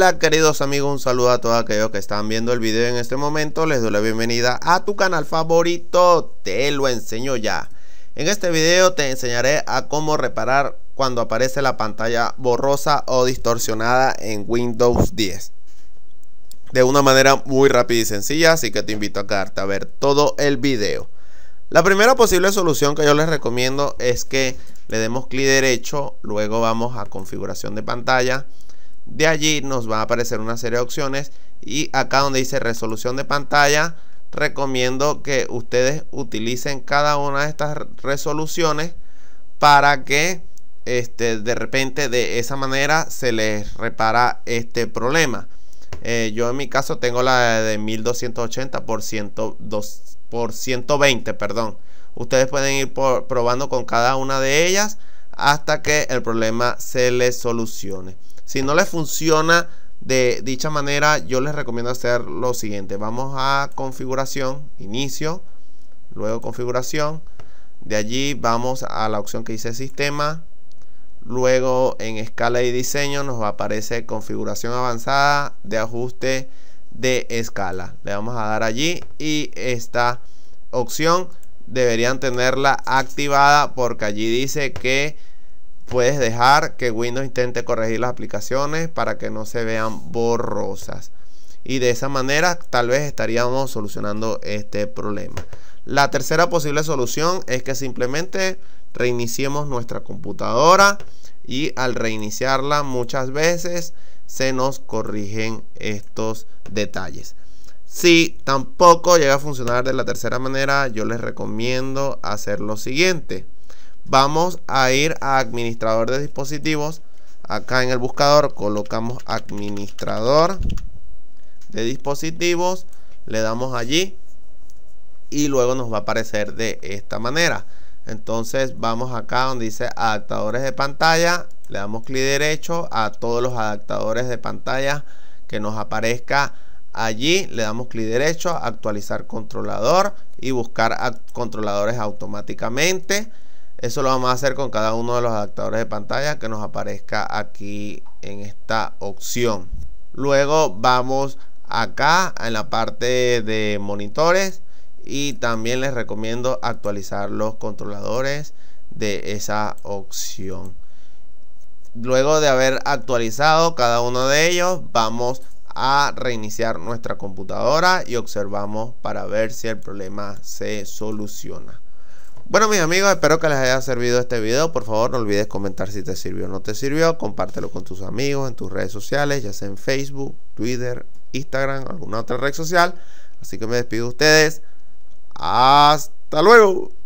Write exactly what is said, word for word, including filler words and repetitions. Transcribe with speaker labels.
Speaker 1: Hola queridos amigos, un saludo a todos aquellos que están viendo el video en este momento. Les doy la bienvenida a tu canal favorito, Te Lo Enseño Ya. En este video te enseñaré a cómo reparar cuando aparece la pantalla borrosa o distorsionada en Windows diez. De una manera muy rápida y sencilla, así que te invito a quedarte a ver todo el video. La primera posible solución que yo les recomiendo es que le demos clic derecho, luego vamos a configuración de pantalla. De allí nos va a aparecer una serie de opciones y acá donde dice resolución de pantalla, recomiendo que ustedes utilicen cada una de estas resoluciones para que este, de repente de esa manera se les repara este problema. Eh, yo en mi caso tengo la de mil doscientos ochenta por ciento dos por ciento veinte, perdón. Ustedes pueden ir por, probando con cada una de ellas hasta que el problema se les solucione. Si no les funciona de dicha manera, yo les recomiendo hacer lo siguiente. Vamos a configuración, inicio, luego configuración. De allí vamos a la opción que dice sistema. Luego en escala y diseño nos aparece configuración avanzada de ajuste de escala. Le vamos a dar allí y esta opción deberían tenerla activada porque allí dice que puedes dejar que Windows intente corregir las aplicaciones para que no se vean borrosas. Y de esa manera tal vez estaríamos solucionando este problema. La tercera posible solución es que simplemente reiniciemos nuestra computadora y al reiniciarla muchas veces se nos corrigen estos detalles. Si tampoco llega a funcionar de la tercera manera, yo les recomiendo hacer lo siguiente. Vamos a ir a administrador de dispositivos. Acá en el buscador colocamos administrador de dispositivos, le damos allí y luego nos va a aparecer de esta manera. Entonces vamos acá donde dice adaptadores de pantalla, le damos clic derecho a todos los adaptadores de pantalla que nos aparezca allí, le damos clic derecho, actualizar controlador y buscar controladores automáticamente. Eso lo vamos a hacer con cada uno de los adaptadores de pantalla que nos aparezca aquí en esta opción. Luego vamos acá en la parte de monitores y también les recomiendo actualizar los controladores de esa opción. Luego de haber actualizado cada uno de ellos, vamos a reiniciar nuestra computadora y observamos para ver si el problema se soluciona. Bueno mis amigos, espero que les haya servido este video. Por favor no olvides comentar si te sirvió o no te sirvió. Compártelo con tus amigos en tus redes sociales, ya sea en Facebook, Twitter, Instagram, alguna otra red social. Así que me despido de ustedes. Hasta luego.